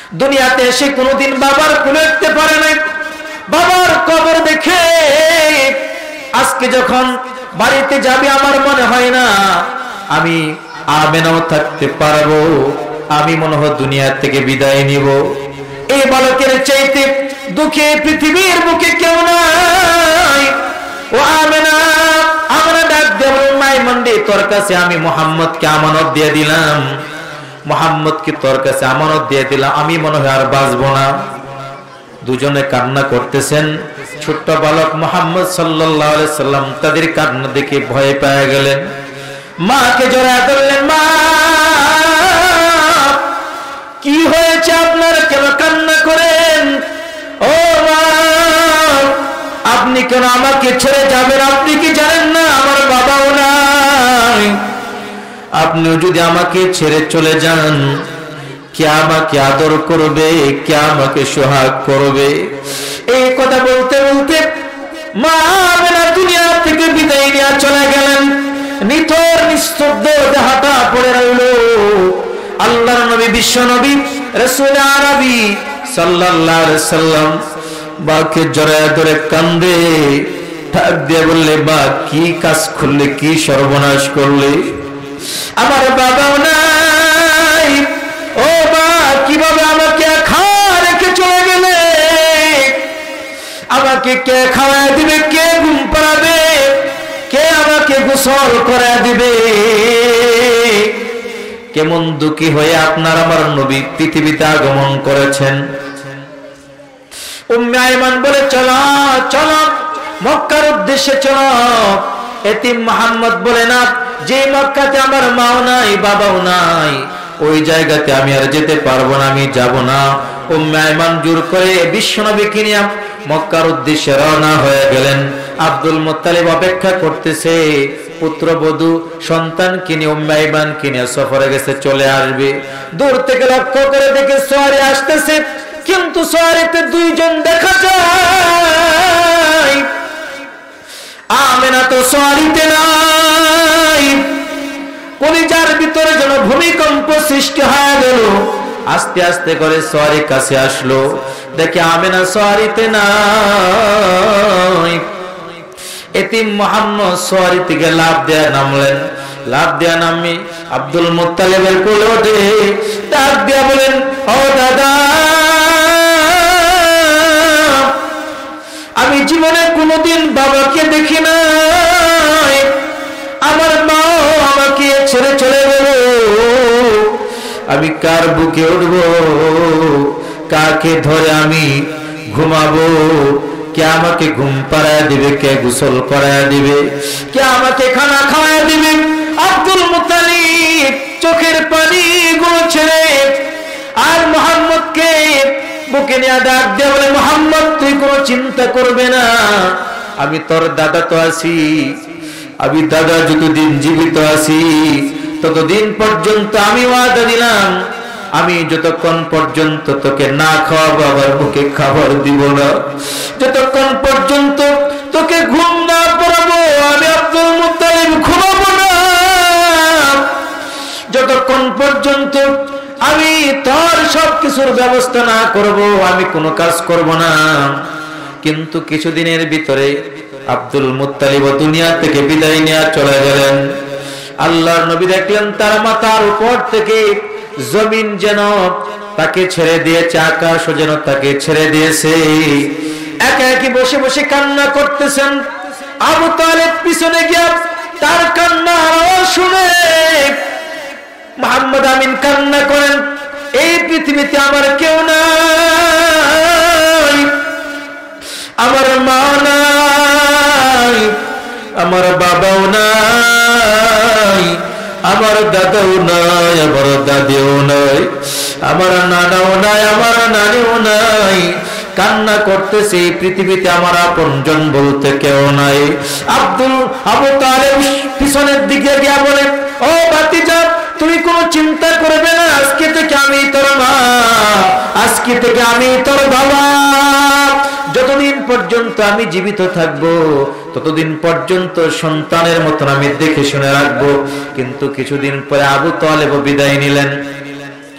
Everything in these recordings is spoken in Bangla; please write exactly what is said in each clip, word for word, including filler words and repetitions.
দুনিয়াতে এসে কোনোদিন বাবার কোলে উঠতে পারে নাই। বাবার কবর দেখে আজকে যখন বাড়িতে যাবে আমার মনে হয় না আমি আমেনাও থাকতে পারবো, আমি মনে হয় দুনিয়া থেকে বিদায় নিব। এই বালকের চাইতে দুঃখে পৃথিবীর বুকে কেউ নাই। ও আমেনা, আমরা ডাক দেব মাইমন্ডি, তোর কাছে আমি মুহাম্মদকে আমানত দিয়ে দিলাম, মুহাম্মদকে তোর কাছে আমানত দিয়ে দিলাম, আমি মনে হয় আর বাঁচবো না। দুজনে কান্না করতেছেন। ছোট্ট বালক মুহাম্মদ সাল্লাল্লাহু আলাইহি সাল্লাম তাদের কান্না দেখে ভয় পেয়ে গেলেন। মাকে জড়ায় ধরলেন, মা কি হয়েছে আপনার, কেন কান্না করেন? ও মা, আপনি কেন আমাকে ছেড়ে যাবেন? আপনি কি জানেন না আমার বাবাও নাই? আপনিও যদি আমাকে ছেড়ে চলে যান, কে আমাকে আদর করবে, কে আমাকে সোহাগ করবে? এই কথা বলতে বলতে মা আমেনা দুনিয়া থেকে বিদায় নিয়ে চলে গেলেন। নিথর নিস্তব্ধ দেহটা পড়ে রইল। আল্লাহর নবী, বিশ্ব নবী রাসূল আরবী সাল্লাল্লাহু আলাইহি সাল্লাম বাকে জড়ায় ধরে কান্দে, ঠাক দিয়ে বললে, বা কি কাজ করলে, কি সর্বনাশ করলে? আমার বাবাও নাই। ও মা, কিভাবে আমাকে খা রেখে চলে গেলে? আমাকে কে খাওয়ায় দিবে, কে ঘুম পাড়াবে, কে আমাকে গোসল করে দিবে? কেমন দুঃখী হয়ে আপনার আমার নবী পৃথিবীতে আগমন করেছেন। উম্মে আইমান বলে, চলো চলো মক্কার উদ্দেশ্যে চলো। এতিম মুহাম্মদ বলে, না, যে মক্কাতে আমার মাও নাই বাবাও নাই, ওই জায়গাতে আমি আর যেতে পারবো না, আমি যাব না। উম্মে আইমান জোর করে বিশ্বনবীকে নিয়ে মক্কার উদ্দেশ্যে রওনা হয়ে গেলেন। আব্দুল মুত্তালিব অপেক্ষা করতেছে, পুত্রবধূ সন্তানকে নিয়ে উম্মে আইমানকে নিয়ে সফরে গেছে, চলে আসবে। দূর থেকে লক্ষ্য করে দেখে সওয়ারি আসতেছে, কিন্তু সওয়ারিতে দুইজন দেখা যায়। আমেনা তো সওয়ারিতে নাই। কলিজার ভিতরে যেন ভূমিকম্প সৃষ্টি হয়ে গেল। আস্তে আস্তে করে সওয়ারির কাছে আসলো, দেখে আমেনা সওয়ারিতে নাই। এতিম মুহাম্মদ সওয়ারি থেকে লাফ দেয়া নামলেন। লাফ দেয়া নামি আব্দুল মুত্তালিবের কোলে ওঠে, ডাক দিয়া বলেন, ও দাদা, আমি জীবনে কোনোদিন বাবাকে দেখি নাই, আমার মা আমাকে ছেড়ে চলে গেল, আমি কার বুকে উঠবো, কাকে ধরে আমি ঘুমাবো, কে আমাকে ঘুম পাড়ায় দিবে, কে গোসল করায় দিবে, কে আমাকে খানা খাওয়ায় দিবে? আব্দুল মুত্তালিব চোখের পানি গুলো ছেড়ে আর মুহাম্মদকে বুকে নিয়ে ডাক দিয়ে বলে, মুহাম্মদ, তুই কোনো চিন্তা করবে না, আমি তোর দাদা তো আছি, আমি দাদা যতদিন জীবিত আছি ততদিন পর্যন্ত আমি ওয়াদা দিলাম, আমি যতক্ষণ পর্যন্ত তোকে না খাওয়াবো আমার মুখে খাবার দিব না, যতক্ষণ পর্যন্ত তোকে ঘুম না পড়াবো আমি আব্দুল মুত্তালিব ঘুমাবো না, যতক্ষণ পর্যন্ত আমি তোর সবকিছুর ব্যবস্থা না করব আমি কোনো কাজ করব না। কিন্তু কিছুদিনের ভিতরে আব্দুল মুত্তালিব দুনিয়া থেকে বিদায় নিয়ে চলে গেলেন। আল্লাহর নবী দেখলেন তার মাথার উপর থেকে জমিন যেন তাকে ছেড়ে দিয়েছে, আকাশ যেন তাকে ছেড়ে দিয়েছে। একা একি বসে বসে কান্না করতেছেন। আবু তালেব পিছনে গিয়ে তার কান্না শুনে মুহাম্মদ আমিন কান্না করেন, এই পৃথিবীতে আমার কেউ নাই, আমার মা নাই, আমার বাবাও নাই, আমার দাদাও নাই, আমার দাদিও নাই, আমার নানাও নাই, আমার নানিও নাই। কান্না করতেছে, এই পৃথিবীতে আমার আপনজন বলতে কেউ নাই। আব্দুল আবু তালেব পিছনের দিকে গিয়া বলে, ও ভাতিজা, তুমি কোনো চিন্তা করবে না, আজকে থেকে আমি তোর মা, আজকে থেকে আমি তোর বাবা, যতদিন পর্যন্ত আমি জীবিত থাকবো ততদিন পর্যন্ত সন্তানের মতন আমি দেখে শুনে রাখবো। কিন্তু কিছুদিন পরে আবু তালেব বিদায় নিলেন।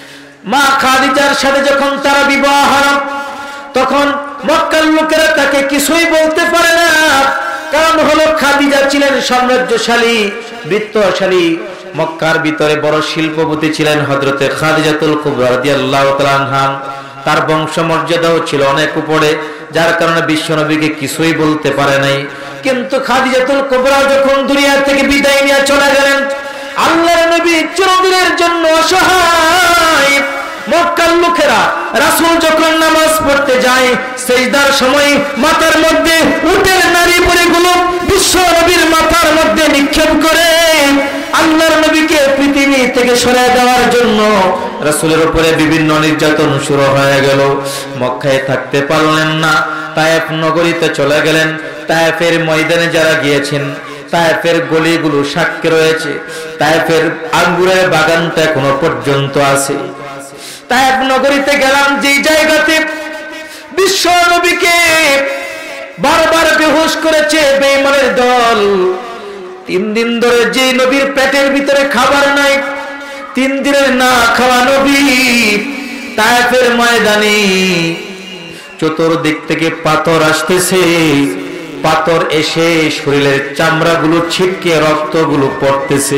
মা খাদিজার সাথে যখন তার বিবাহ হলো তখন মক্কার লোকেরা তাকে কিছুই বলতে পারে না, কারণ হলো খাদিজা ছিলেন সাম্রাজ্যশালী বৃত্তশালী, মক্কার ভিতরে বড় শিল্পপতি ছিলেন হযরতে খাদিজাতুল কুবরা রাদিয়াল্লাহু তাআলা আনহা। তার বংশমর্যাদাও ছিল অনেক উপরে, যার কারণে বিশ্বনবীকে কিছুই বলতে পারে নাই। কিন্তু খাদিজাতুল কুবরা যখন দুনিয়া থেকে বিদায় নিয়ে চলে গেলেন, আল্লাহর নবী চিরদিনের জন্য অসহায়। মক্কার লোকেরা রাসূল যখন নামাজ পড়তে যায় সিজদার সময় মাথার মধ্যে উটের নারী পরিগুলো বিশ্ব নবীর মাথার মধ্যে নিক্ষেপ করে আল্লাহর নবীকে পৃথিবী থেকে সরিয়ে দেওয়ার জন্য রাসূলের উপরে বিভিন্ন নির্যাতন শুরু হয়ে গেল। মক্কায় থাকতে পারলেন না, তায়েফ নগরীতে চলে গেলেন। তায়েফের ময়দানে যারা গিয়েছেন, তায়েফের গলিগুলো সাক্ষী রয়েছে, তায়েফের আঙ্গুরের বাগানটা এখনো পর্যন্ত আছে। তায়েফ নগরীতে গেলাম, যে জায়গাতে বিশ্ব নবীকে বারবার বেহুশ করেছে বেঈমানের দল। তিন দিন ধরে যে নবীর পেটের ভিতরে খাবার নাই, তিন দিনের না খাওয়া নবী তায়েফের ময়দানে চতুর্দিক থেকে পাথর আসতেছে, পাথর এসে শরীরের চামড়াগুলো ছিটকে রক্তগুলো পড়তেছে।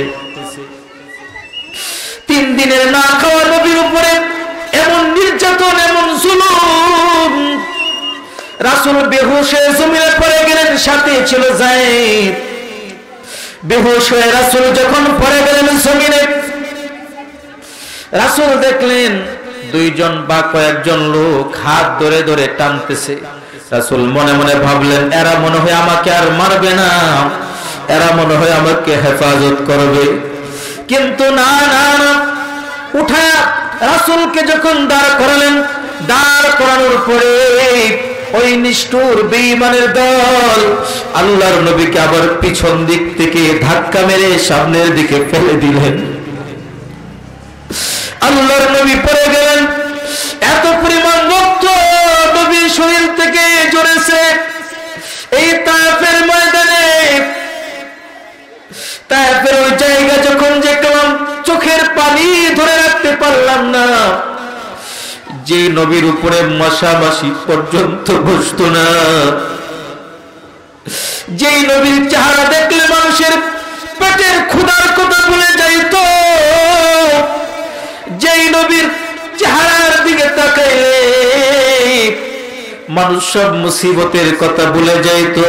তিন দিনের না খাওয়া নবীর উপরে এমন নির্যাতন, এমন জুলুম। রাসূল বেহুশ হয়ে জমিনে পড়ে গেলেন, সাথে ছিল যায়েদ। বেহুশ হয়ে রাসূল যখন পড়ে গেলেন জমিনে, রাসূল দেখলেন দুইজন বা কয়েকজন লোক হাত ধরে ধরে টানতেছে। রাসূল মনে মনে ভাবলেন, এরা মনে হয় আমাকে আর মারবে না, এরা মনে হয় আমাকে হেফাজত করবে। কিন্তু না না না, উঠা রাসূলকে যখন দাঁড় করালেন, দাঁড় করানোর পরে ওই নিষ্ঠুর বেঈমানের দল আল্লাহর নবীকে আবার পিছন দিক থেকে ধাক্কা মেরে সামনের দিকে ফেলে দিলেন। আল্লাহর নবী পড়ে গেলেন, এত পরিমাণ রক্ত নবীর শরীর থেকে ঝরেছে। এই তায়েফের ময়দানে, তায়েফের ওই জায়গা যখন দেখলাম, চোখের পানি ধরে রাখতে পারলাম না। যে নবীর উপরে মশা মাছি পর্যন্ত বসতো না, যে নবীর চেহারা দেখলে মানুষের পেটের ক্ষুধার কথা ভুলে যাইত, যেই নবীর চেহারার দিকে তাকাইলে মানুষ সব মুসিবতের কথা ভুলে যাইত,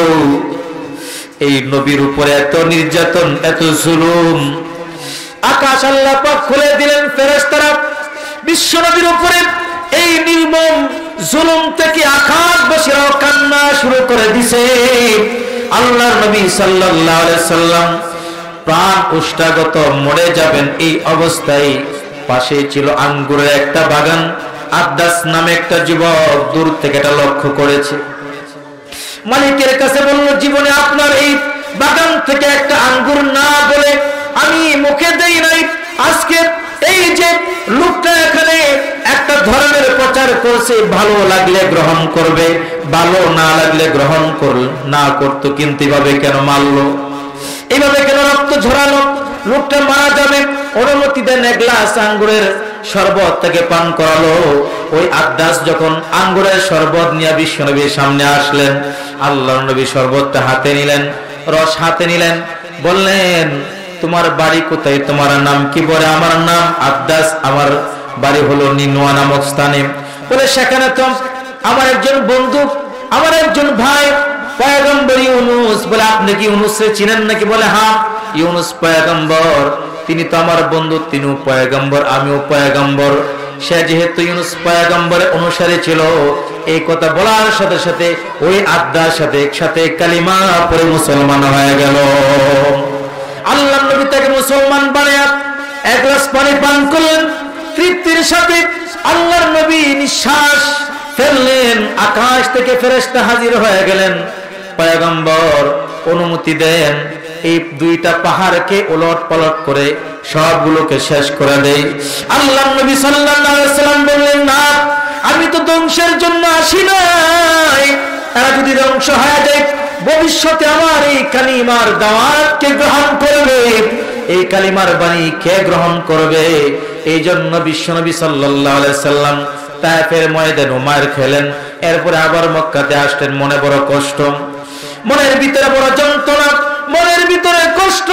এই নবীর উপরে এত নির্যাতন, এত জুলুম। আকাশ আল্লাহ পাক খুলে দিলেন, ফেরেশতারা বিশ্ব নবীর উপরে এই নির্মম জুলুম থেকে আকাশবাসীরাও কান্না শুরু করে দিছে। আল্লাহর নবী সাল্লাল্লাহু আলাইহি সাল্লাম প্রাণ উষ্টাগত মরে যাবেন এই অবস্থায় পাশে ছিল আঙ্গুরের একটা বাগান। আদাস নামে একটা যুবক দূর থেকে এটা লক্ষ্য করেছে। মালিকের কাছে বলল, জীবনে আপনার এই বাগান থেকে একটা আঙ্গুর না বলে আমি মুখে দেই নাই, আজকে এই যে লোকটা এখানে একটা ধরনের প্রচার করছে, ভালো লাগলে গ্রহণ করবে, ভালো না লাগলে গ্রহণ করল না করতো, কিন্তু এভাবে কেন মারলো, এইভাবে কেন রক্ত ঝরালো, লোকটা মারা যাবে, অনুমতি দেন এক গ্লাস আঙ্গুরের শরবত তাকে পান করালো। ওই আদাস যখন আঙ্গুরের শরবত নিয়ে বিশ্ব নবীর সামনে আসলেন, আল্লাহর নবী শরবতটা হাতে নিলেন, রস হাতে নিলেন, বললেন, তোমার বাড়ি কোথায়, তোমার নাম কি? বলে, আমার নাম আদাস, আমার বাড়ি হলো নিনুয়া নামক স্থানে। বলে, সেখানে তো আমার একজন বন্ধু, আমার একজন ভাই পয়গম্বর ইউনুস। বলে, আপনি কি ইউনুসকে চিনেন নাকি? বলে, হ্যাঁ, ইউনুস পয়গম্বর, তিনি তো আমার বন্ধু, তিনিও পয়গম্বর, আমিও পয়গম্বর। সে যেহেতু ইউনুস পয়গম্বরের অনুসারী ছিল, এই কথা বলার সাথে সাথে ওই আদার সাথে একসাথে কালিমা পড়ে মুসলমান হয়ে গেল। আল্লাহর নবী তাকে মুসলমান বানায়া এক গ্লাস পানি পান করলেন তৃপ্তির সাথে। আল্লাহর নবী নিঃশ্বাস ফেললেন, আকাশ থেকে ফেরেশতা হাজির হয়ে গেলেন। পয়গম্বর অনুমতি দেন, এই দুইটা পাহাড়কে ওলট পালট করে সবগুলোকে শেষ করে দেয়। আল্লাহর নবী সাল্লাল্লাহু আলাইহি ওয়াসাল্লাম বললেন, না, আমি তো ধ্বংসের জন্য আসি নাই, তারা যদি ধ্বংস হয়ে যায়, ভবিষ্যতে আমার এই কালিমার দাওয়াত কে গ্রহণ করবে, এই কালিমার বাণী কে গ্রহণ করবে, এই জন্য বিশ্বনবী সাল্লাল্লাহু আলাইহি সাল্লাম তায়েফের ময়দানে মার খেলেন, এরপরে আবার মক্কাতে আসলেন। মনে বড় কষ্ট, মনের ভিতরে বড় যন্ত্রণা, মনের ভিতরে কষ্ট।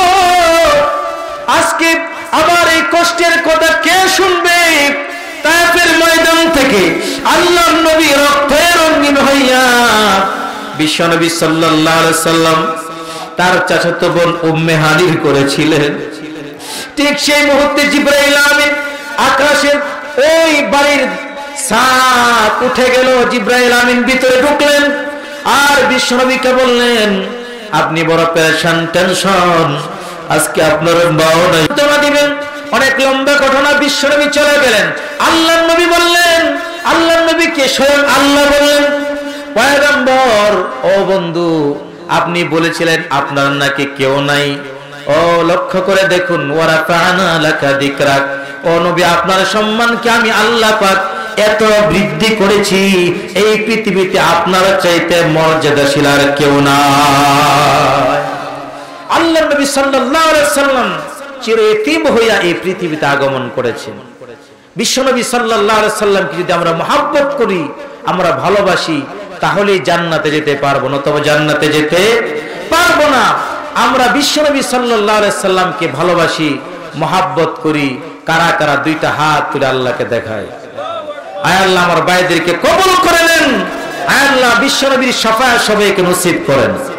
আজকে আমার এই কষ্টের কথা কে শুনবে? তায়েফের ময়দান থেকে আল্লাহর নবী রক্তে রঙিন হইয়া বিশ্বনবী সাল্লাল্লাহু আলাইহি সাল্লাম তার চাচাতো বোন উম্মে হানির করেছিলেন। ঠিক সেই মুহূর্তে জিবরাইল আমিন আকাশের ওই বাড়ির ছাদ উঠে গেল। জিবরাইল আমিন ভিতরে ঢুকলেন আর বিশ্বনবীকে বললেন, আপনি বড় পেরেশান, টেনশন, আজকে আপনার বাও নাই দিবেন। অনেক লম্বা ঘটনা। বিশ্বনবী চলে গেলেন। আল্লাহর নবী বললেন, আল্লাহর নবীকে স্বয়ং আল্লাহ বললেন, পয়গম্বর ও বন্ধু, আপনি বলেছিলেন আপনার নাকি কেউ নাই। ও লক্ষ্য করে দেখুন, ওয়ারাফা'না লাকা যিকরাক, ও নবী আপনার সম্মানকে আমি আল্লাহ পাক এত বৃদ্ধি করেছি, এই পৃথিবীতে আপনার চাইতে মর্যাদাশীল আর কেউ নাই। আল্লাহর নবী সাল্লাল্লাহু আলাইহি সাল্লাম চির এতিম হইয়া এই পৃথিবীতে আগমন করেছেন। বিশ্বনবী সাল্লাল্লাহু আলাইহি সাল্লামকে যদি আমরা মহব্বত করি, আমরা ভালোবাসি, তাহলে জান্নাতে যেতে পারবো না, তবে জান্নাতে যেতে পারবো না। আমরা বিশ্বনবী সাল্লাল্লাহু আলাইহি সাল্লামকে ভালোবাসি, মহব্বত করি, কারা কারা দুইটা হাত তুলে আল্লাহকে দেখায়। আয় আল্লাহ আমার ভাইদেরকে কবুল করে নেন। আয় আল্লাহ বিশ্বনবীর শাফায়াত সবাইকে নসিব করেন।